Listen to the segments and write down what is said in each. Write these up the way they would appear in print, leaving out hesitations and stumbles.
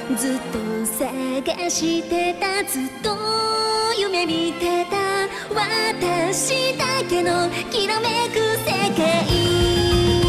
ずっと探してた、ずっと夢見てた、私だけのきらめく世界。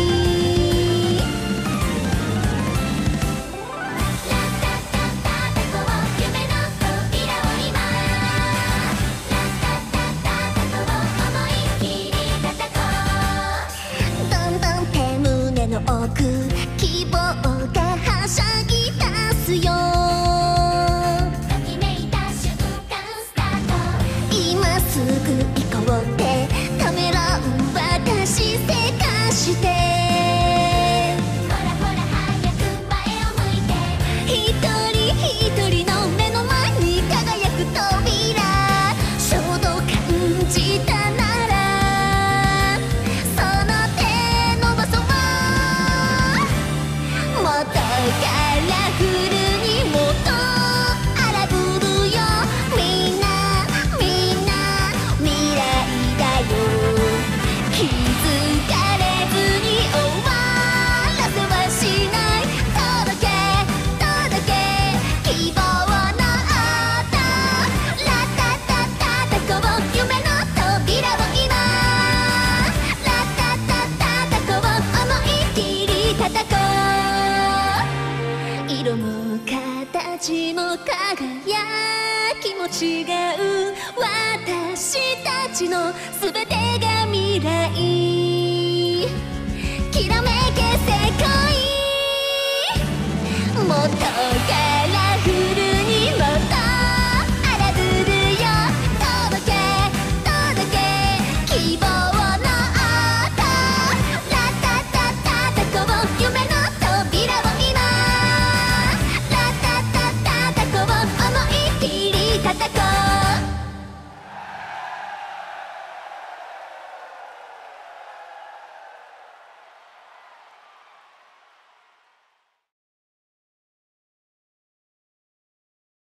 奥希望がはしゃぎ出すよ。ときめいた瞬間スタート。今すぐ行こうってためらう私せかして、ほらほら早く前を向いて、一人一人の目の前に輝く扉、衝動感じたならカラフルにもっと荒ぶるよ。みんなみんな未来だよ。気づかれずに終わらせはしない。届け届け希望の音。ラタタタタこう夢の扉を今。ラタタタタこう思い切り叩こう。色も形も輝きも違う私たちの全てが未来。